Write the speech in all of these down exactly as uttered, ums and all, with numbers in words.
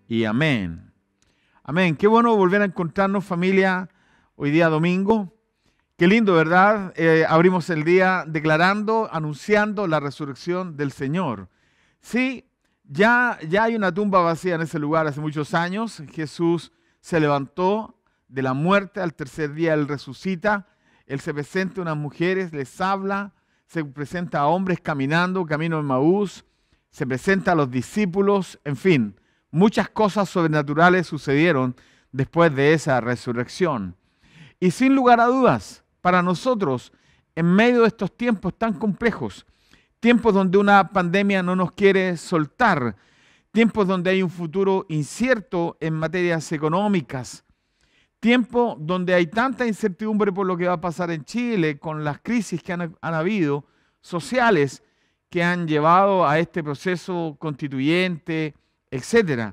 y amén. Amén. Qué bueno volver a encontrarnos, familia, hoy día domingo. Qué lindo, ¿verdad? Eh, abrimos el día declarando, anunciando la resurrección del Señor. Sí, ya, ya hay una tumba vacía en ese lugar hace muchos años. Jesús se levantó de la muerte, al tercer día Él resucita. Él se presenta a unas mujeres, les habla, se presenta a hombres caminando, camino de Maús, se presenta a los discípulos, en fin, muchas cosas sobrenaturales sucedieron después de esa resurrección. Y sin lugar a dudas, para nosotros, en medio de estos tiempos tan complejos, tiempos donde una pandemia no nos quiere soltar, tiempos donde hay un futuro incierto en materias económicas, tiempo donde hay tanta incertidumbre por lo que va a pasar en Chile, con las crisis que han, han habido, sociales, que han llevado a este proceso constituyente, etcétera.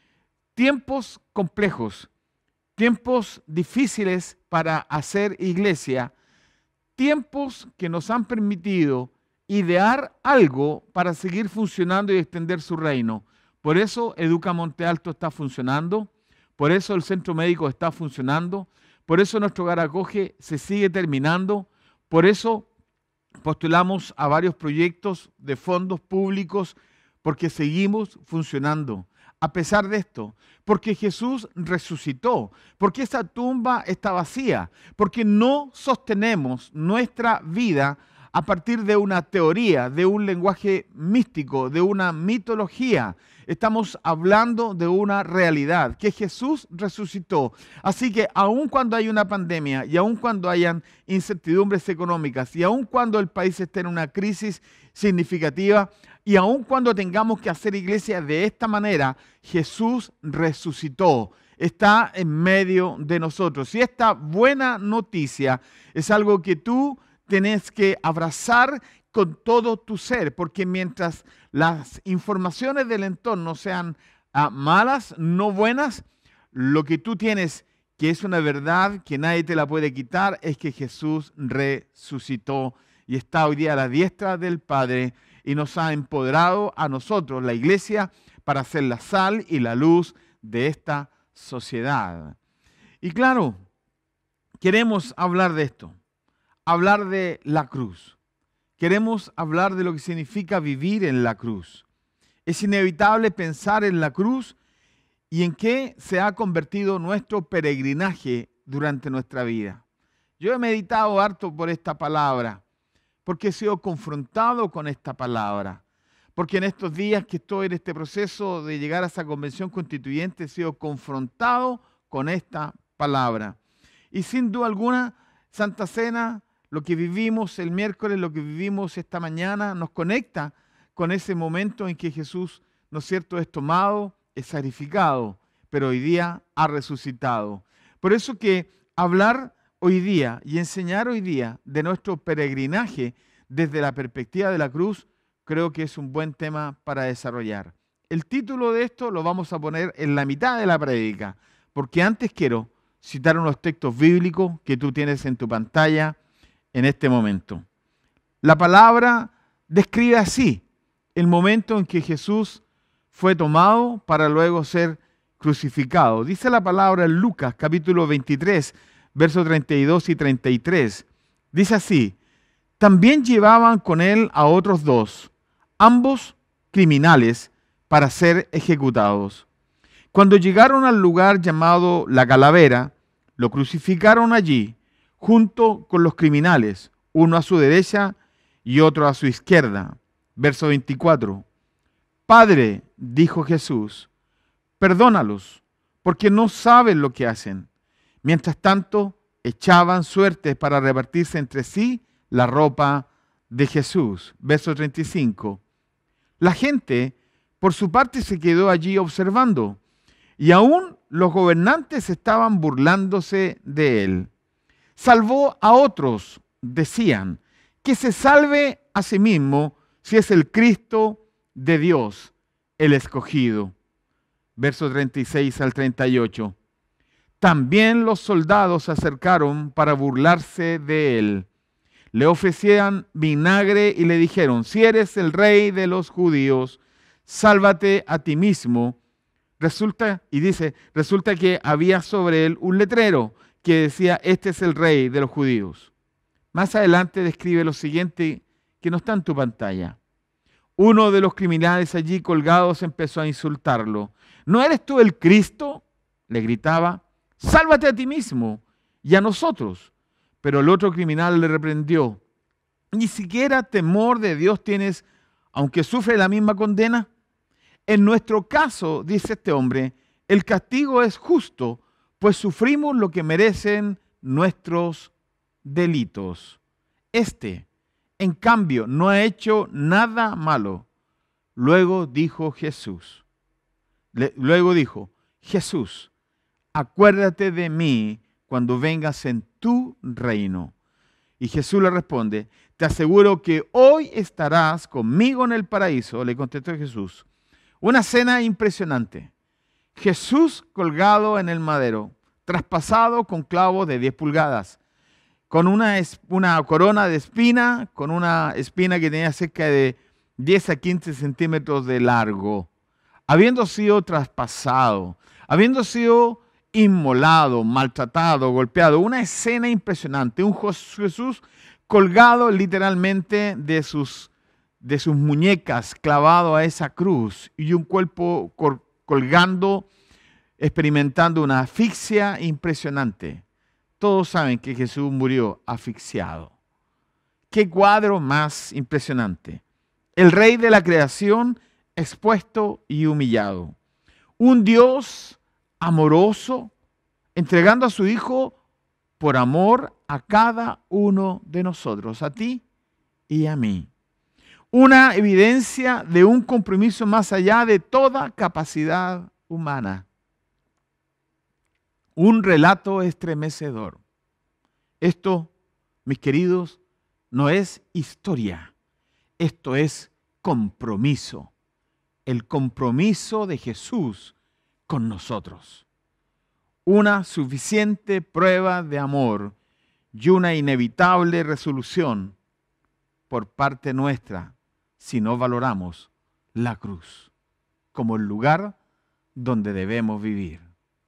Tiempos complejos, tiempos difíciles para hacer iglesia, tiempos que nos han permitido idear algo para seguir funcionando y extender su reino. Por eso Educa Monte Alto está funcionando, por eso el centro médico está funcionando, por eso nuestro hogar acoge se sigue terminando, por eso postulamos a varios proyectos de fondos públicos, porque seguimos funcionando. A pesar de esto, porque Jesús resucitó, porque esa tumba está vacía, porque no sostenemos nuestra vida a partir de una teoría, de un lenguaje místico, de una mitología. Estamos hablando de una realidad, que Jesús resucitó. Así que aun cuando hay una pandemia y aun cuando hayan incertidumbres económicas y aun cuando el país esté en una crisis significativa y aun cuando tengamos que hacer iglesia de esta manera, Jesús resucitó. Está en medio de nosotros. Y esta buena noticia es algo que tú tienes que abrazar con todo tu ser, porque mientras las informaciones del entorno sean ah, malas, no buenas, lo que tú tienes, que es una verdad que nadie te la puede quitar, es que Jesús resucitó y está hoy día a la diestra del Padre y nos ha empoderado a nosotros, la iglesia, para ser la sal y la luz de esta sociedad. Y claro, queremos hablar de esto. Hablar de la cruz. Queremos hablar de lo que significa vivir en la cruz. Es inevitable pensar en la cruz y en qué se ha convertido nuestro peregrinaje durante nuestra vida. Yo he meditado harto por esta palabra, porque he sido confrontado con esta palabra, porque en estos días que estoy en este proceso de llegar a esa convención constituyente he sido confrontado con esta palabra. Y sin duda alguna, Santa Cena, lo que vivimos el miércoles, lo que vivimos esta mañana, nos conecta con ese momento en que Jesús, ¿no es cierto?, es tomado, es sacrificado, pero hoy día ha resucitado. Por eso que hablar hoy día y enseñar hoy día de nuestro peregrinaje desde la perspectiva de la cruz, creo que es un buen tema para desarrollar. El título de esto lo vamos a poner en la mitad de la prédica, porque antes quiero citar unos textos bíblicos que tú tienes en tu pantalla en este momento. La palabra describe así el momento en que Jesús fue tomado para luego ser crucificado. Dice la palabra en Lucas capítulo veintitrés, versos treinta y dos y treinta y tres. Dice así: también llevaban con él a otros dos, ambos criminales, para ser ejecutados. Cuando llegaron al lugar llamado La Calavera, lo crucificaron allí, junto con los criminales, uno a su derecha y otro a su izquierda. Verso veinticuatro. Padre, dijo Jesús, perdónalos, porque no saben lo que hacen. Mientras tanto, echaban suertes para repartirse entre sí la ropa de Jesús. Verso treinta y cinco. La gente, por su parte, se quedó allí observando, y aún los gobernantes estaban burlándose de él. Salvó a otros, decían, que se salve a sí mismo si es el Cristo de Dios, el escogido. Verso treinta y seis al treinta y ocho. También los soldados se acercaron para burlarse de él. Le ofrecían vinagre y le dijeron: si eres el rey de los judíos, sálvate a ti mismo Resulta, y dice, resulta que había sobre él un letrero que decía, este es el rey de los judíos. Más adelante describe lo siguiente que no está en tu pantalla. Uno de los criminales allí colgados empezó a insultarlo. ¿No eres tú el Cristo?, le gritaba. Sálvate a ti mismo y a nosotros. Pero el otro criminal le reprendió. Ni siquiera temor de Dios tienes, aunque sufre la misma condena. En nuestro caso, dice este hombre, el castigo es justo, pues sufrimos lo que merecen nuestros delitos. Este, en cambio, no ha hecho nada malo. Luego dijo Jesús, le, luego dijo, Jesús, acuérdate de mí cuando vengas en tu reino. Y Jesús le responde, te aseguro que hoy estarás conmigo en el paraíso, le contestó Jesús. Una escena impresionante. Jesús colgado en el madero, traspasado con clavos de diez pulgadas, con una, una corona de espina, con una espina que tenía cerca de diez a quince centímetros de largo, habiendo sido traspasado, habiendo sido inmolado, maltratado, golpeado. Una escena impresionante. Un Jesús colgado literalmente de sus, de sus muñecas, clavado a esa cruz, y un cuerpo colgando, experimentando una asfixia impresionante. Todos saben que Jesús murió asfixiado. ¿Qué cuadro más impresionante? El rey de la creación expuesto y humillado. Un Dios amoroso, entregando a su Hijo por amor a cada uno de nosotros, a ti y a mí. Una evidencia de un compromiso más allá de toda capacidad humana. Un relato estremecedor. Esto, mis queridos, no es historia. Esto es compromiso. El compromiso de Jesús con nosotros. Una suficiente prueba de amor y una inevitable resolución por parte nuestra si no valoramos la cruz como el lugar donde debemos vivir.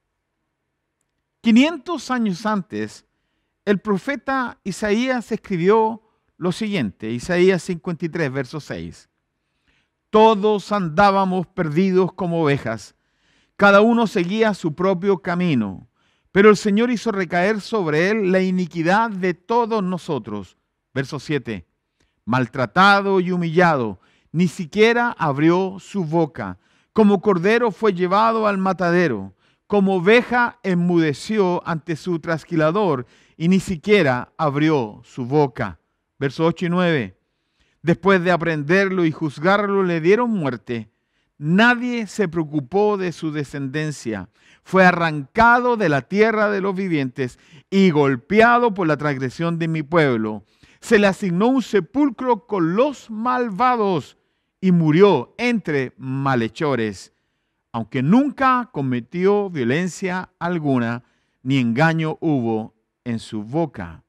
quinientos años antes, el profeta Isaías escribió lo siguiente, Isaías cincuenta y tres, verso seis. Todos andábamos perdidos como ovejas, cada uno seguía su propio camino, pero el Señor hizo recaer sobre él la iniquidad de todos nosotros. Verso siete. Maltratado y humillado, ni siquiera abrió su boca. Como cordero fue llevado al matadero, como oveja enmudeció ante su trasquilador y ni siquiera abrió su boca. Verso ocho y nueve. Después de aprenderlo y juzgarlo, le dieron muerte. Nadie se preocupó de su descendencia. Fue arrancado de la tierra de los vivientes y golpeado por la transgresión de mi pueblo. Se le asignó un sepulcro con los malvados y murió entre malhechores, aunque nunca cometió violencia alguna, ni engaño hubo en su boca.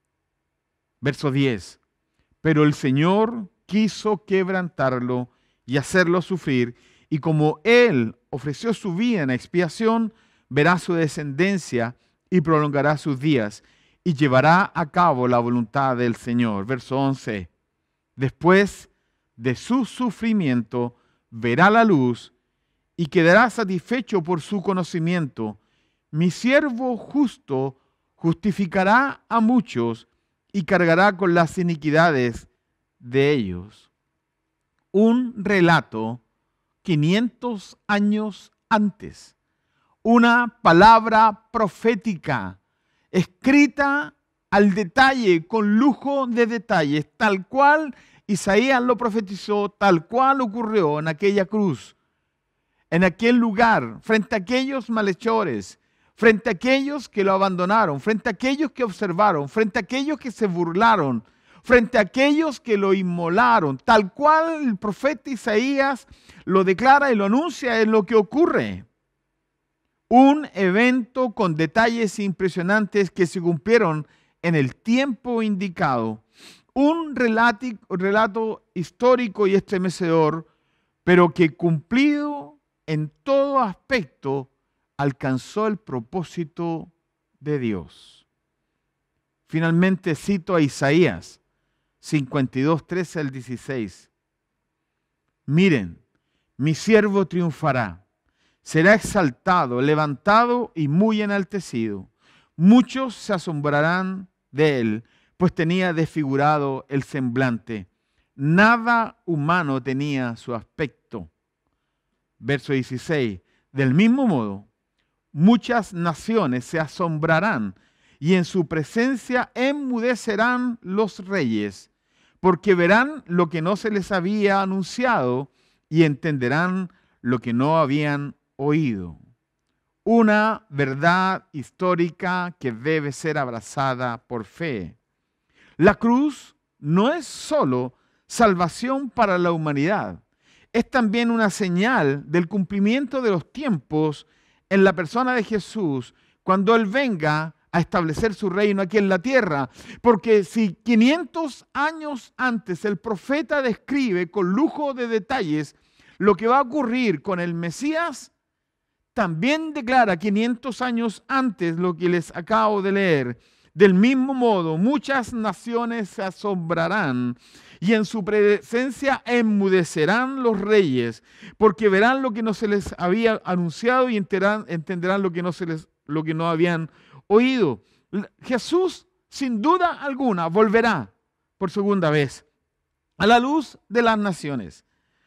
Verso diez. Pero el Señor quiso quebrantarlo y hacerlo sufrir, y como Él ofreció su vida en expiación, verá su descendencia y prolongará sus días, y llevará a cabo la voluntad del Señor. Verso once. Después de su sufrimiento, verá la luz y quedará satisfecho por su conocimiento. Mi siervo justo justificará a muchos y cargará con las iniquidades de ellos. Un relato quinientos años antes. Una palabra profética escrita al detalle, con lujo de detalles, tal cual Isaías lo profetizó, tal cual ocurrió en aquella cruz, en aquel lugar, frente a aquellos malhechores, frente a aquellos que lo abandonaron, frente a aquellos que observaron, frente a aquellos que se burlaron, frente a aquellos que lo inmolaron, tal cual el profeta Isaías lo declara y lo anuncia, es lo que ocurre. Un evento con detalles impresionantes que se cumplieron en el tiempo indicado. Un relato, relato histórico y estremecedor, pero que cumplido en todo aspecto alcanzó el propósito de Dios. Finalmente cito a Isaías cincuenta y dos, trece al dieciséis. Miren, mi siervo triunfará, será exaltado, levantado y muy enaltecido. Muchos se asombrarán de él, pues tenía desfigurado el semblante. Nada humano tenía su aspecto. Verso dieciséis. Del mismo modo, muchas naciones se asombrarán y en su presencia enmudecerán los reyes, porque verán lo que no se les había anunciado y entenderán lo que no habían oído. Una verdad histórica que debe ser abrazada por fe. La cruz no es solo salvación para la humanidad, es también una señal del cumplimiento de los tiempos en la persona de Jesús cuando Él venga a establecer su reino aquí en la tierra. Porque si quinientos años antes el profeta describe con lujo de detalles lo que va a ocurrir con el Mesías, también declara quinientos años antes lo que les acabo de leer. Del mismo modo, muchas naciones se asombrarán y en su presencia enmudecerán los reyes, porque verán lo que no se les había anunciado y enterarán, entenderán lo que no se les, lo que no habían oído. Jesús, sin duda alguna, volverá por segunda vez a la luz de las naciones.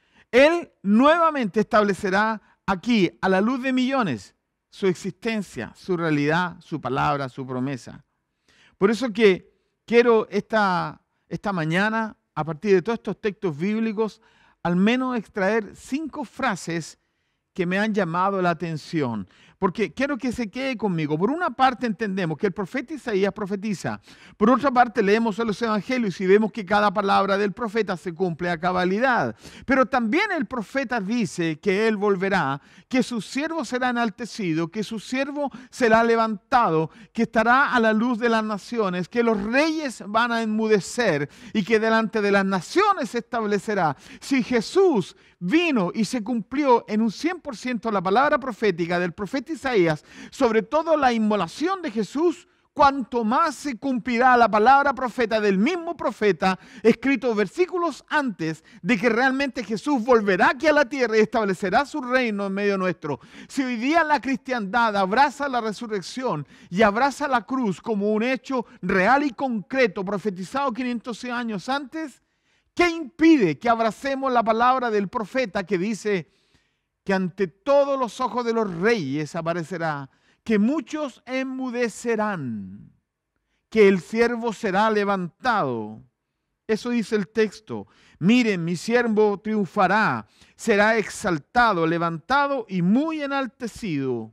Él nuevamente establecerá aquí, a la luz de millones, su existencia, su realidad, su palabra, su promesa. Por eso que quiero esta, esta mañana, a partir de todos estos textos bíblicos, al menos extraer cinco frases que me han llamado la atención, porque quiero que se quede conmigo. Por una parte entendemos que el profeta Isaías profetiza, por otra parte leemos los evangelios y vemos que cada palabra del profeta se cumple a cabalidad, pero también el profeta dice que él volverá, que su siervo será enaltecido, que su siervo será levantado, que estará a la luz de las naciones, que los reyes van a enmudecer y que delante de las naciones se establecerá. Si Jesús vino y se cumplió en un cien por ciento la palabra profética del profeta Isaías, sobre todo la inmolación de Jesús, cuanto más se cumplirá la palabra profeta del mismo profeta, escrito versículos antes de que realmente Jesús volverá aquí a la tierra y establecerá su reino en medio nuestro. Si hoy día la cristiandad abraza la resurrección y abraza la cruz como un hecho real y concreto, profetizado quinientos años antes, ¿qué impide que abracemos la palabra del profeta que dice que ante todos los ojos de los reyes aparecerá, que muchos enmudecerán, que el siervo será levantado? Eso dice el texto. Miren, mi siervo triunfará, será exaltado, levantado y muy enaltecido.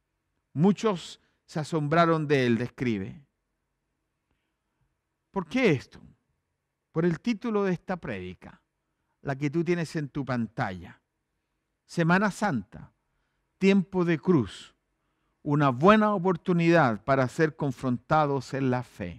Muchos se asombraron de él, describe. ¿Por qué esto? Por el título de esta prédica, la que tú tienes en tu pantalla. Semana Santa, tiempo de cruz, una buena oportunidad para ser confrontados en la fe.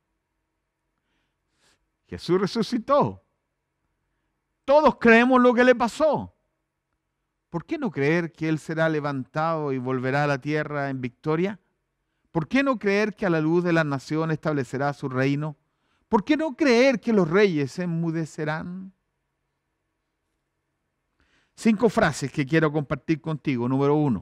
Jesús resucitó. Todos creemos lo que le pasó. ¿Por qué no creer que Él será levantado y volverá a la tierra en victoria? ¿Por qué no creer que a la luz de las naciones establecerá su reino? ¿Por qué no creer que los reyes se enmudecerán? Cinco frases que quiero compartir contigo. Número uno.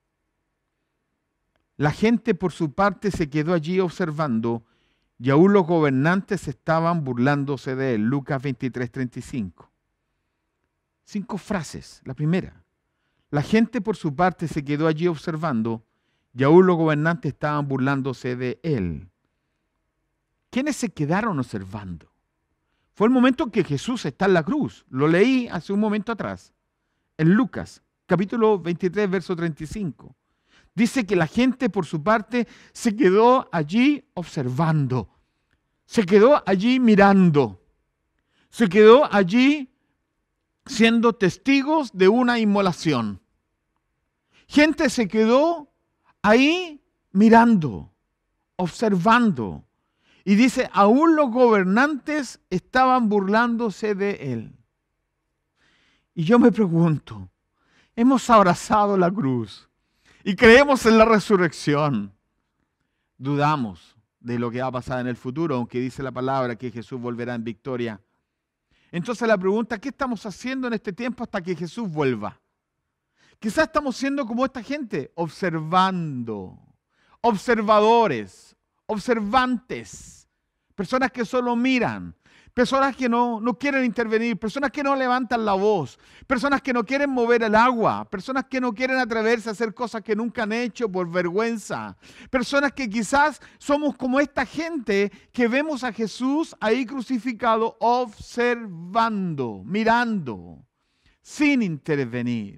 La gente por su parte se quedó allí observando y aún los gobernantes estaban burlándose de él. Lucas veintitrés, treinta y cinco. Cinco frases. La primera. La gente por su parte se quedó allí observando y aún los gobernantes estaban burlándose de él. ¿Quiénes se quedaron observando? Fue el momento en que Jesús está en la cruz. Lo leí hace un momento atrás. En Lucas, capítulo veintitrés, verso treinta y cinco. Dice que la gente por su parte se quedó allí observando. Se quedó allí mirando. Se quedó allí siendo testigos de una inmolación. Gente se quedó ahí mirando, observando. Y dice, aún los gobernantes estaban burlándose de él. Y yo me pregunto, hemos abrazado la cruz y creemos en la resurrección, dudamos de lo que va a pasar en el futuro, aunque dice la palabra que Jesús volverá en victoria. Entonces la pregunta, ¿qué estamos haciendo en este tiempo hasta que Jesús vuelva? Quizás estamos siendo como esta gente, observando, observadores, observantes, personas que solo miran, personas que no, no quieren intervenir, personas que no levantan la voz, personas que no quieren mover el agua, personas que no quieren atreverse a hacer cosas que nunca han hecho por vergüenza, personas que quizás somos como esta gente que vemos a Jesús ahí crucificado, observando, mirando, sin intervenir.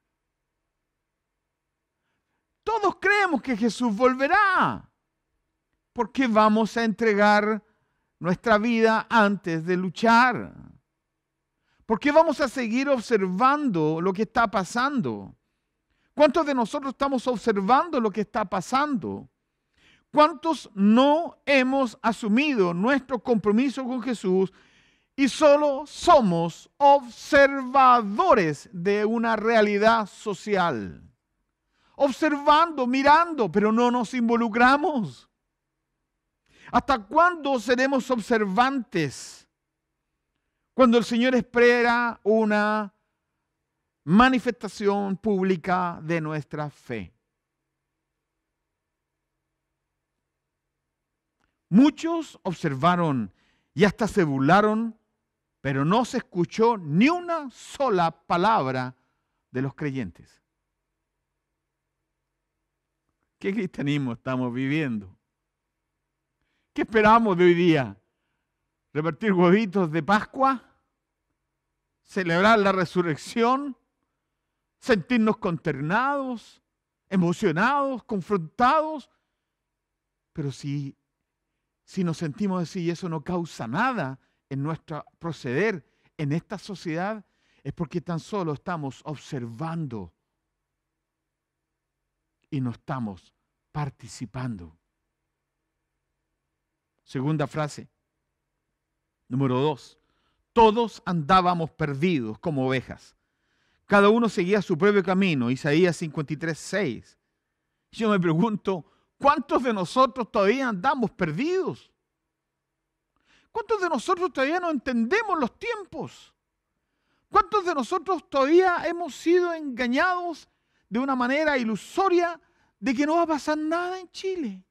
Todos creemos que Jesús volverá, porque vamos a entregar nuestra vida antes de luchar. ¿Por qué vamos a seguir observando lo que está pasando? ¿Cuántos de nosotros estamos observando lo que está pasando? ¿Cuántos no hemos asumido nuestro compromiso con Jesús y solo somos observadores de una realidad social? Observando, mirando, pero no nos involucramos. ¿Hasta cuándo seremos observantes cuando el Señor espera una manifestación pública de nuestra fe? Muchos observaron y hasta se burlaron, pero no se escuchó ni una sola palabra de los creyentes. ¿Qué cristianismo estamos viviendo? ¿Qué esperamos de hoy día? ¿Repartir huevitos de Pascua? ¿Celebrar la resurrección? ¿Sentirnos consternados, emocionados, confrontados? Pero si, si nos sentimos así y eso no causa nada en nuestro proceder en esta sociedad, es porque tan solo estamos observando y no estamos participando. Segunda frase. Número dos. Todos andábamos perdidos como ovejas. Cada uno seguía su propio camino. Isaías cincuenta y tres, seis. Yo me pregunto, ¿cuántos de nosotros todavía andamos perdidos? ¿Cuántos de nosotros todavía no entendemos los tiempos? ¿Cuántos de nosotros todavía hemos sido engañados de una manera ilusoria de que no va a pasar nada en Chile?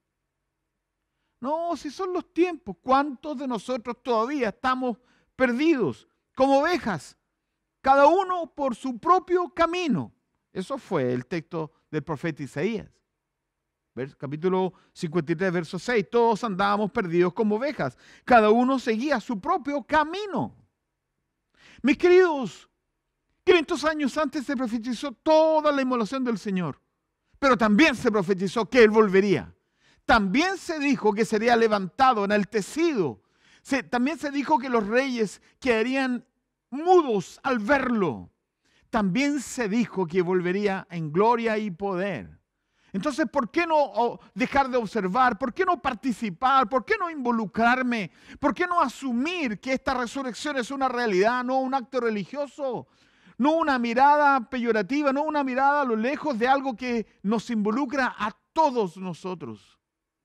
No, si son los tiempos, ¿cuántos de nosotros todavía estamos perdidos como ovejas? Cada uno por su propio camino. Eso fue el texto del profeta Isaías. Capítulo cincuenta y tres, verso seis. Todos andábamos perdidos como ovejas. Cada uno seguía su propio camino. Mis queridos, quinientos años antes se profetizó toda la inmolación del Señor. Pero también se profetizó que Él volvería. También se dijo que sería levantado, enaltecido. Se, también se dijo que los reyes quedarían mudos al verlo. También se dijo que volvería en gloria y poder. Entonces, ¿por qué no dejar de observar? ¿Por qué no participar? ¿Por qué no involucrarme? ¿Por qué no asumir que esta resurrección es una realidad, no un acto religioso? No una mirada peyorativa, no una mirada a lo lejos de algo que nos involucra a todos nosotros.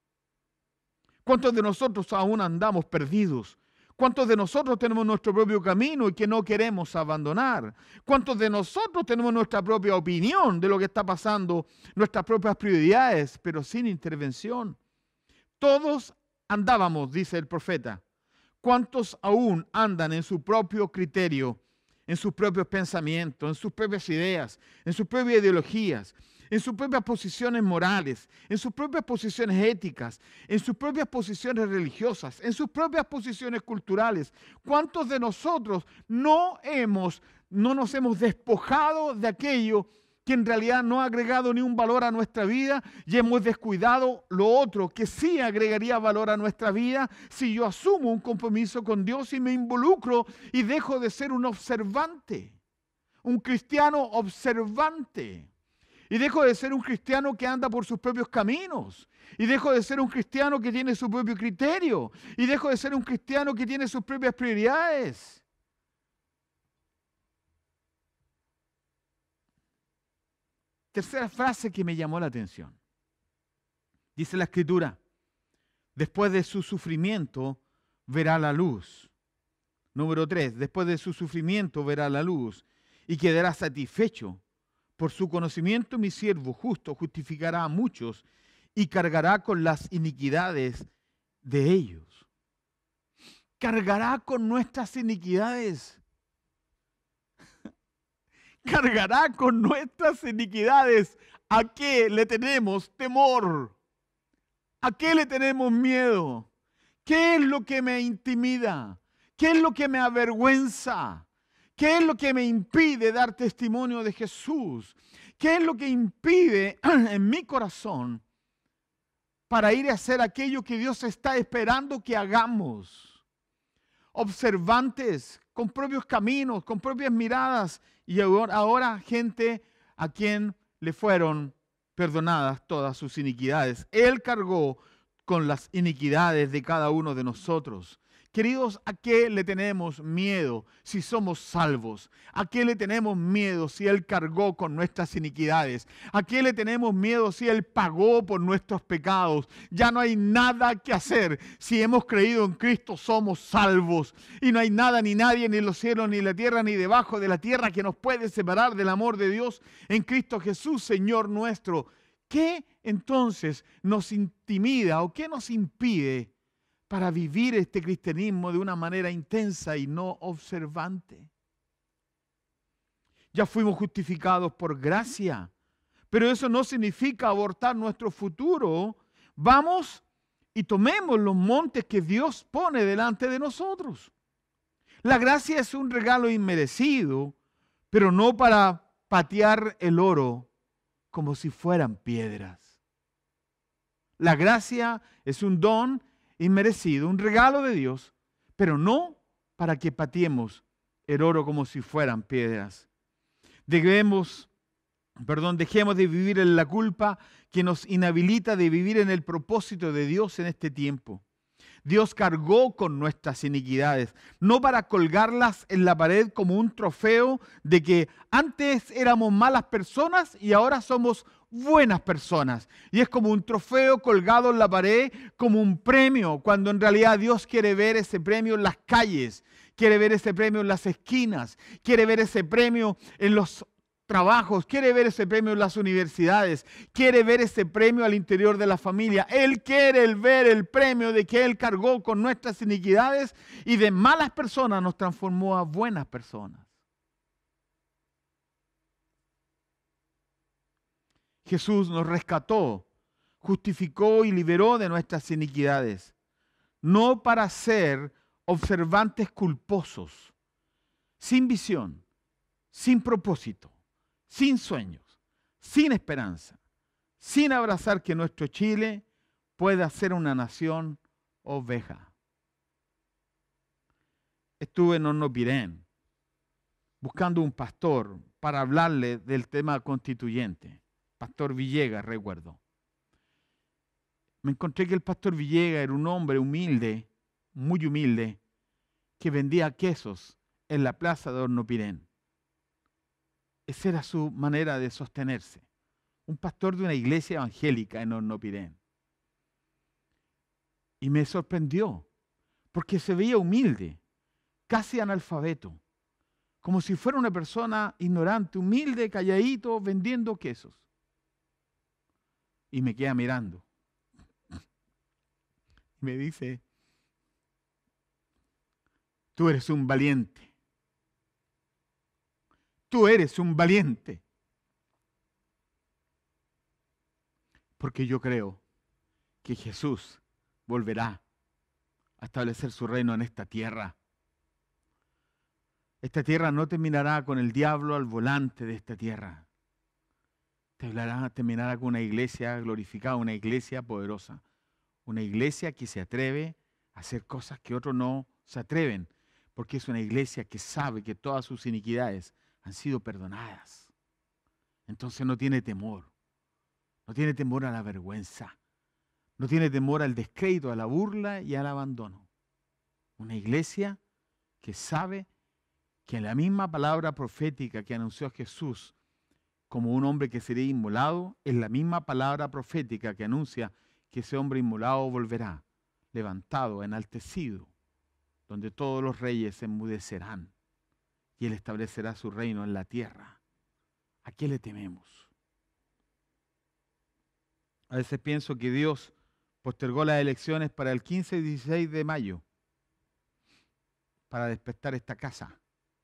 ¿Cuántos de nosotros aún andamos perdidos? ¿Cuántos de nosotros tenemos nuestro propio camino y que no queremos abandonar? ¿Cuántos de nosotros tenemos nuestra propia opinión de lo que está pasando, nuestras propias prioridades, pero sin intervención? Todos andábamos, dice el profeta. ¿Cuántos aún andan en su propio criterio, en sus propios pensamientos, en sus propias ideas, en sus propias ideologías, en sus propias posiciones morales, en sus propias posiciones éticas, en sus propias posiciones religiosas, en sus propias posiciones culturales? ¿Cuántos de nosotros no hemos, no nos hemos despojado de aquello que en realidad no ha agregado ni un valor a nuestra vida y hemos descuidado lo otro que sí agregaría valor a nuestra vida si yo asumo un compromiso con Dios y me involucro y dejo de ser un observante, un cristiano observante? Y dejo de ser un cristiano que anda por sus propios caminos. Y dejo de ser un cristiano que tiene su propio criterio. Y dejo de ser un cristiano que tiene sus propias prioridades. Tercera frase que me llamó la atención. Dice la Escritura, después de su sufrimiento verá la luz. Número tres, después de su sufrimiento verá la luz y quedará satisfecho. Por su conocimiento mi siervo justo justificará a muchos y cargará con las iniquidades de ellos. Cargará con nuestras iniquidades. Cargará con nuestras iniquidades. ¿A qué le tenemos temor? ¿A qué le tenemos miedo? ¿Qué es lo que me intimida? ¿Qué es lo que me avergüenza? ¿Qué es lo que me impide dar testimonio de Jesús? ¿Qué es lo que impide en mi corazón para ir a hacer aquello que Dios está esperando que hagamos? Observantes, con propios caminos, con propias miradas, y ahora, ahora gente a quien le fueron perdonadas todas sus iniquidades. Él cargó con las iniquidades de cada uno de nosotros. Queridos, ¿a qué le tenemos miedo si somos salvos? ¿A qué le tenemos miedo si Él cargó con nuestras iniquidades? ¿A qué le tenemos miedo si Él pagó por nuestros pecados? Ya no hay nada que hacer. Si hemos creído en Cristo, somos salvos. Y no hay nada, ni nadie, ni en los cielos, ni en la tierra, ni debajo de la tierra que nos puede separar del amor de Dios en Cristo Jesús, Señor nuestro. ¿Qué entonces nos intimida o qué nos impide para vivir este cristianismo de una manera intensa y no observante? Ya fuimos justificados por gracia, pero eso no significa abortar nuestro futuro. Vamos y tomemos los montes que Dios pone delante de nosotros. La gracia es un regalo inmerecido, pero no para patear el oro como si fueran piedras. La gracia es un don inmerecido, un regalo de Dios, pero no para que pateemos el oro como si fueran piedras. Debemos, perdón, dejemos de vivir en la culpa que nos inhabilita de vivir en el propósito de Dios en este tiempo. Dios cargó con nuestras iniquidades, no para colgarlas en la pared como un trofeo de que antes éramos malas personas y ahora somos buenas personas. Y es como un trofeo colgado en la pared, como un premio, cuando en realidad Dios quiere ver ese premio en las calles, quiere ver ese premio en las esquinas, quiere ver ese premio en los trabajos, quiere ver ese premio en las universidades, quiere ver ese premio al interior de la familia. Él quiere ver el premio de que Él cargó con nuestras iniquidades y de malas personas nos transformó a buenas personas. Jesús nos rescató, justificó y liberó de nuestras iniquidades, no para ser observantes culposos, sin visión, sin propósito, sin sueños, sin esperanza, sin abrazar que nuestro Chile pueda ser una nación oveja. Estuve en Hornopirén buscando un pastor para hablarle del tema constituyente. Pastor Villegas, recuerdo. Me encontré que el pastor Villegas era un hombre humilde, muy humilde, que vendía quesos en la plaza de Hornopirén. Esa era su manera de sostenerse. Un pastor de una iglesia evangélica en Hornopirén. Y me sorprendió, porque se veía humilde, casi analfabeto, como si fuera una persona ignorante, humilde, calladito, vendiendo quesos. Y me queda mirando. Me dice, tú eres un valiente. Tú eres un valiente. Porque yo creo que Jesús volverá a establecer su reino en esta tierra. Esta tierra no terminará con el diablo al volante de esta tierra. Terminará con una iglesia glorificada, una iglesia poderosa. Una iglesia que se atreve a hacer cosas que otros no se atreven. Porque es una iglesia que sabe que todas sus iniquidades han sido perdonadas. Entonces no tiene temor. No tiene temor a la vergüenza. No tiene temor al descrédito, a la burla y al abandono. Una iglesia que sabe que en la misma palabra profética que anunció Jesús como un hombre que sería inmolado, es la misma palabra profética que anuncia que ese hombre inmolado volverá, levantado, enaltecido, donde todos los reyes se enmudecerán y él establecerá su reino en la tierra. ¿A qué le tememos? A veces pienso que Dios postergó las elecciones para el quince y dieciséis de mayo para despertar esta casa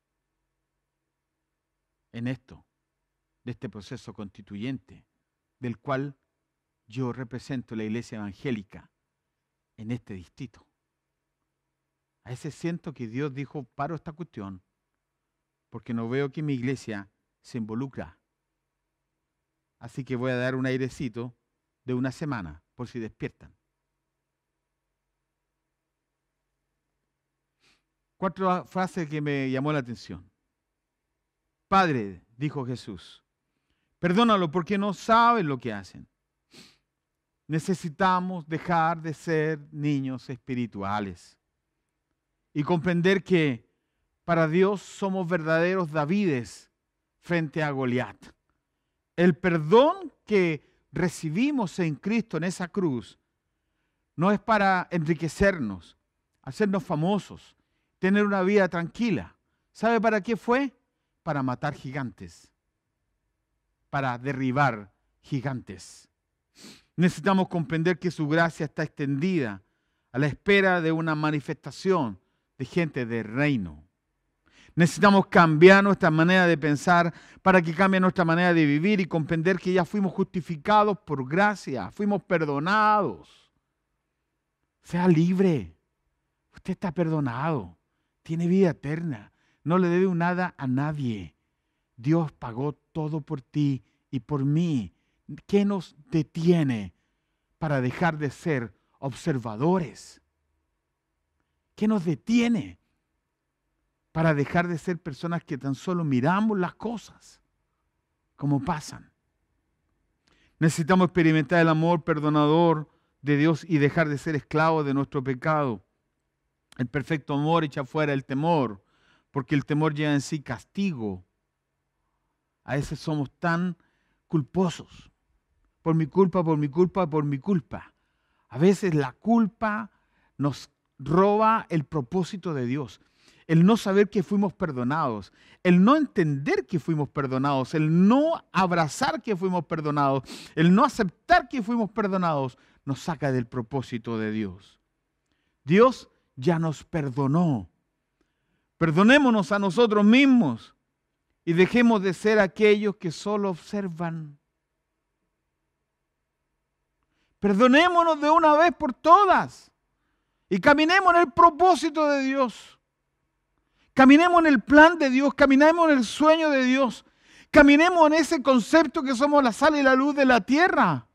en esto, de este proceso constituyente, del cual yo represento la iglesia evangélica en este distrito. A veces siento que Dios dijo, paro esta cuestión, porque no veo que mi iglesia se involucra. Así que voy a dar un airecito de una semana, por si despiertan. Cuatro frases que me llamó la atención. Padre, dijo Jesús, perdónalo porque no saben lo que hacen. Necesitamos dejar de ser niños espirituales y comprender que para Dios somos verdaderos Davides frente a Goliat. El perdón que recibimos en Cristo en esa cruz no es para enriquecernos, hacernos famosos, tener una vida tranquila. ¿Sabe para qué fue? Para matar gigantes, para derribar gigantes. Necesitamos comprender que su gracia está extendida a la espera de una manifestación de gente del reino. Necesitamos cambiar nuestra manera de pensar para que cambie nuestra manera de vivir y comprender que ya fuimos justificados por gracia, fuimos perdonados. Sea libre. Usted está perdonado, tiene vida eterna, no le debe nada a nadie. Dios pagó todo por ti y por mí. ¿Qué nos detiene para dejar de ser observadores? ¿Qué nos detiene para dejar de ser personas que tan solo miramos las cosas como pasan? Necesitamos experimentar el amor perdonador de Dios y dejar de ser esclavos de nuestro pecado. El perfecto amor echa fuera el temor, porque el temor lleva en sí castigo. A veces somos tan culposos. Por mi culpa, por mi culpa, por mi culpa. A veces la culpa nos roba el propósito de Dios. El no saber que fuimos perdonados, el no entender que fuimos perdonados, el no abrazar que fuimos perdonados, el no aceptar que fuimos perdonados, nos saca del propósito de Dios. Dios ya nos perdonó. Perdonémonos a nosotros mismos y dejemos de ser aquellos que solo observan. Perdonémonos de una vez por todas y caminemos en el propósito de Dios. Caminemos en el plan de Dios, caminemos en el sueño de Dios, caminemos en ese concepto que somos la sal y la luz de la tierra.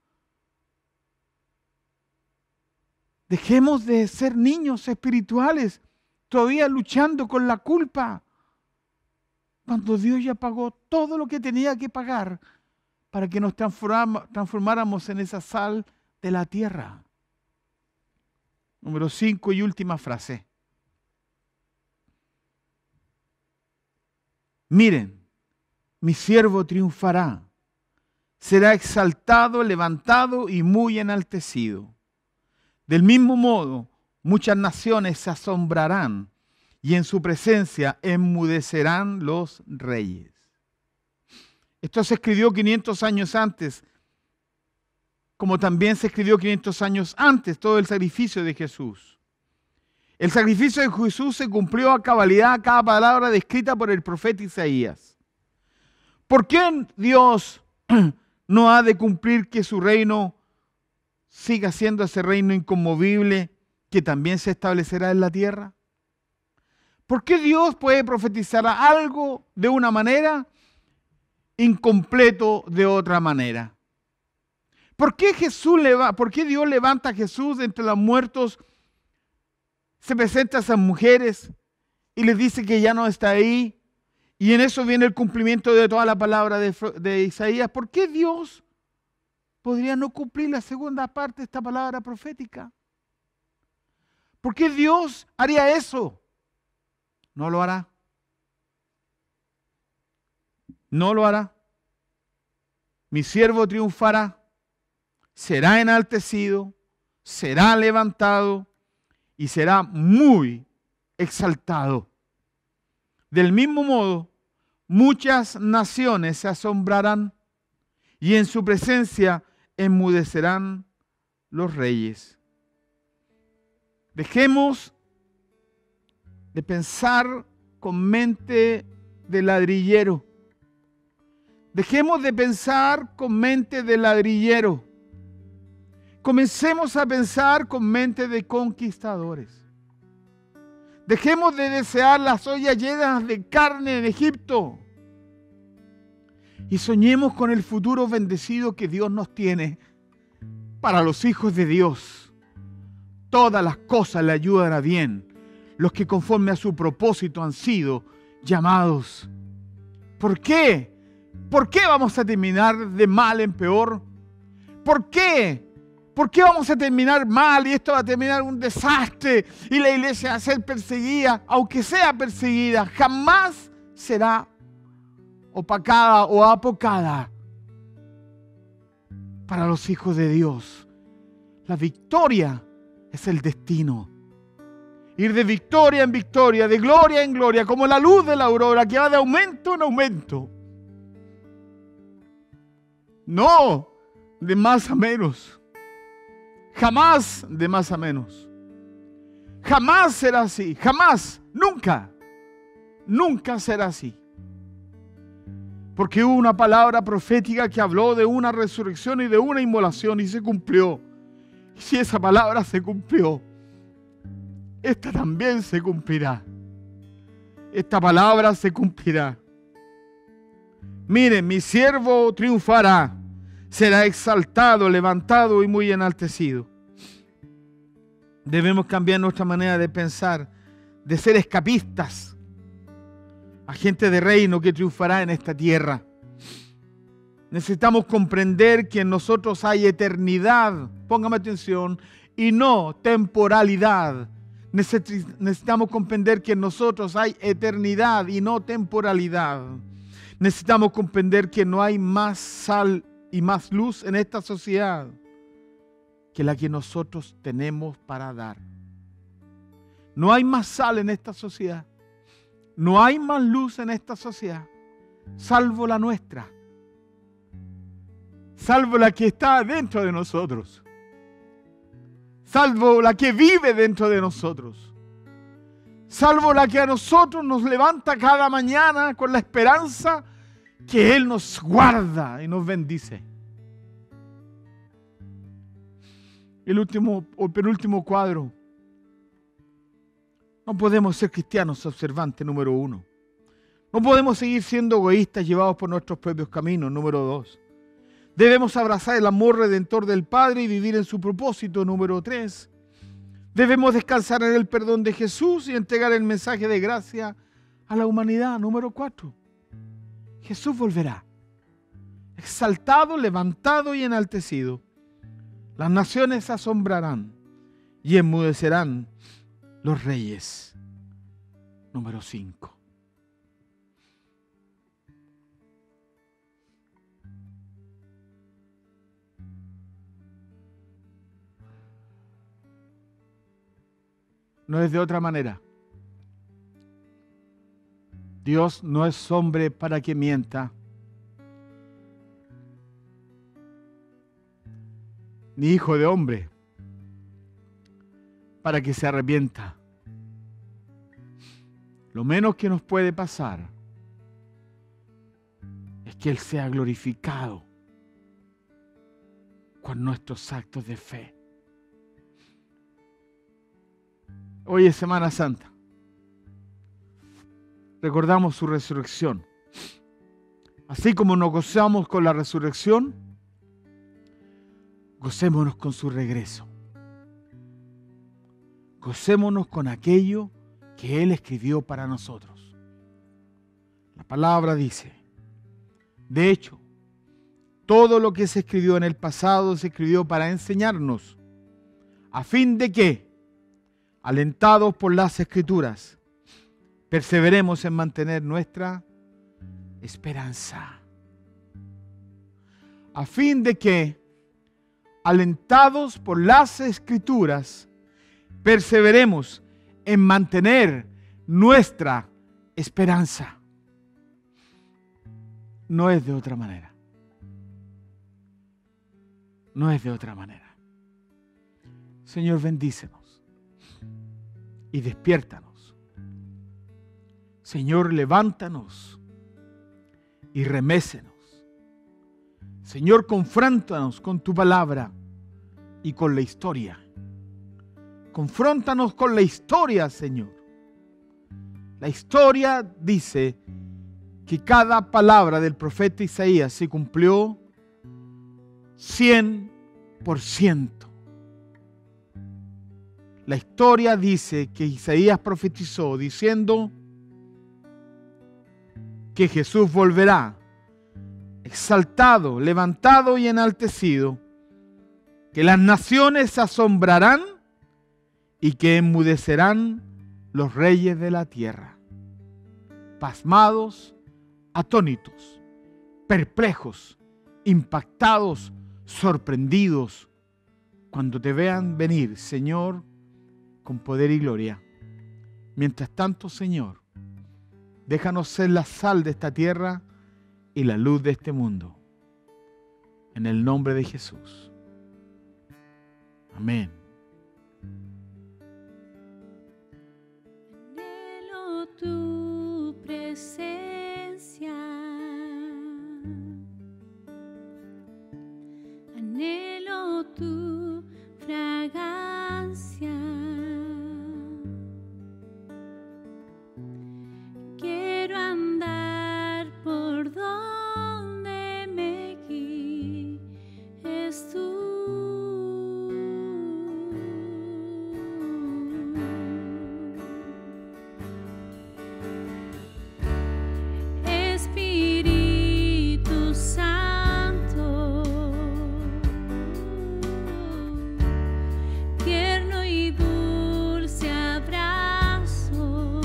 Dejemos de ser niños espirituales, todavía luchando con la culpa, cuando Dios ya pagó todo lo que tenía que pagar para que nos transformáramos en esa sal de la tierra. Número cinco y última frase. Miren, mi siervo triunfará, será exaltado, levantado y muy enaltecido. Del mismo modo, muchas naciones se asombrarán y en su presencia enmudecerán los reyes. Esto se escribió quinientos años antes, como también se escribió quinientos años antes todo el sacrificio de Jesús. El sacrificio de Jesús se cumplió a cabalidad cada palabra descrita por el profeta Isaías. ¿Por qué Dios no ha de cumplir que su reino siga siendo ese reino inconmovible que también se establecerá en la tierra? ¿Por qué Dios puede profetizar algo de una manera, incompleto de otra manera? ¿Por qué, Jesús leva, ¿Por qué Dios levanta a Jesús de entre los muertos, se presenta a esas mujeres y les dice que ya no está ahí? Y en eso viene el cumplimiento de toda la palabra de, de Isaías. ¿Por qué Dios podría no cumplir la segunda parte de esta palabra profética? ¿Por qué Dios haría eso? No lo hará. No lo hará. mi siervo triunfará, será enaltecido, será levantado y será muy exaltado. Del mismo modo, muchas naciones se asombrarán y en su presencia enmudecerán los reyes. Dejemos de pensar con mente de ladrillero. Dejemos de pensar con mente de ladrillero. Comencemos a pensar con mente de conquistadores. Dejemos de desear las ollas llenas de carne en Egipto y soñemos con el futuro bendecido que Dios nos tiene para los hijos de Dios. Todas las cosas le ayudan a bien, los que conforme a su propósito han sido llamados. ¿Por qué? ¿Por qué vamos a terminar de mal en peor? ¿Por qué? ¿Por qué vamos a terminar mal y esto va a terminar un desastre y la iglesia va a ser perseguida? Aunque sea perseguida, jamás será opacada o apocada para los hijos de Dios. La victoria es el destino. Ir de victoria en victoria, de gloria en gloria, como la luz de la aurora que va de aumento en aumento. No de más a menos. Jamás de más a menos. Jamás será así. Jamás. Nunca. Nunca será así. Porque hubo una palabra profética que habló de una resurrección y de una inmolación y se cumplió. Y si esa palabra se cumplió, esta también se cumplirá. Esta palabra se cumplirá. Miren, mi siervo triunfará. Será exaltado, levantado y muy enaltecido. Debemos cambiar nuestra manera de pensar, de ser escapistas, agentes de reino que triunfará en esta tierra. Necesitamos comprender que en nosotros hay eternidad, póngame atención, y no temporalidad. Necesitamos comprender que en nosotros hay eternidad y no temporalidad. Necesitamos comprender que no hay más sal y más luz en esta sociedad que la que nosotros tenemos para dar. No hay más sal en esta sociedad. No hay más luz en esta sociedad, salvo la nuestra. Salvo la que está dentro de nosotros. Salvo la que vive dentro de nosotros. Salvo la que a nosotros nos levanta cada mañana con la esperanza que Él nos guarda y nos bendice. El último o penúltimo cuadro. No podemos ser cristianos observantes, número uno. No podemos seguir siendo egoístas llevados por nuestros propios caminos, número dos. Debemos abrazar el amor redentor del Padre y vivir en su propósito, número tres. Debemos descansar en el perdón de Jesús y entregar el mensaje de gracia a la humanidad, número cuatro. Jesús volverá, exaltado, levantado y enaltecido. Las naciones se asombrarán y enmudecerán los reyes. Número cinco. No es de otra manera. Dios no es hombre para que mienta, ni hijo de hombre para que se arrepienta. Lo menos que nos puede pasar es que Él sea glorificado con nuestros actos de fe. Hoy es Semana Santa. Recordamos su resurrección. Así como nos gozamos con la resurrección, gocémonos con su regreso. Gocémonos con aquello que Él escribió para nosotros. La palabra dice, de hecho, todo lo que se escribió en el pasado se escribió para enseñarnos, a fin de que, alentados por las Escrituras, perseveremos en mantener nuestra esperanza. a fin de que, alentados por las Escrituras, perseveremos en mantener nuestra esperanza. No es de otra manera. No es de otra manera. Señor, bendícenos y despiértanos. Señor, levántanos y remécenos. Señor, confróntanos con tu palabra y con la historia. Confróntanos con la historia, Señor. La historia dice que cada palabra del profeta Isaías se cumplió cien por ciento. La historia dice que Isaías profetizó diciendo que Jesús volverá exaltado, levantado y enaltecido, que las naciones se asombrarán y que enmudecerán los reyes de la tierra, pasmados, atónitos, perplejos, impactados, sorprendidos, cuando te vean venir, Señor, con poder y gloria. Mientras tanto, Señor, déjanos ser la sal de esta tierra y la luz de este mundo. En el nombre de Jesús. Amén. Anhelo tu presencia. Anhelo tu fragancia. Quiero andar por donde me guíes tú. Espíritu Santo, tierno y dulce abrazo,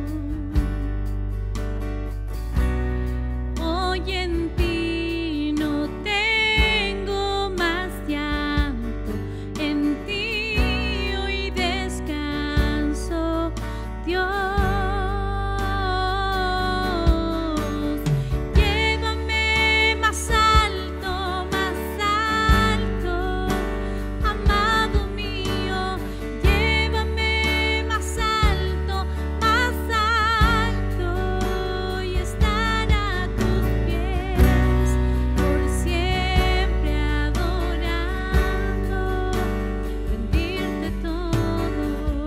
hoy en ti no tengo más llanto, en ti hoy descanso, Dios. Llévame más alto, más alto, amado mío. Llévame más alto, más alto, y estar a tus pies por siempre adorando, rendirte todo.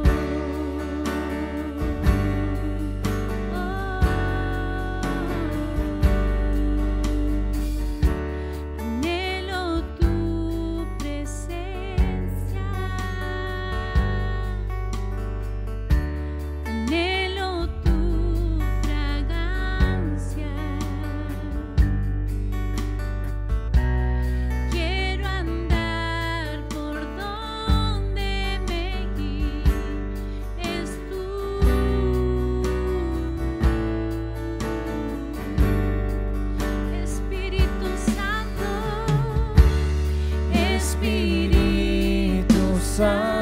Anhelo tu presencia. Anhelo tu fragancia. Quiero andar por donde me guíes tú. Espíritu Santo, Espíritu Santo,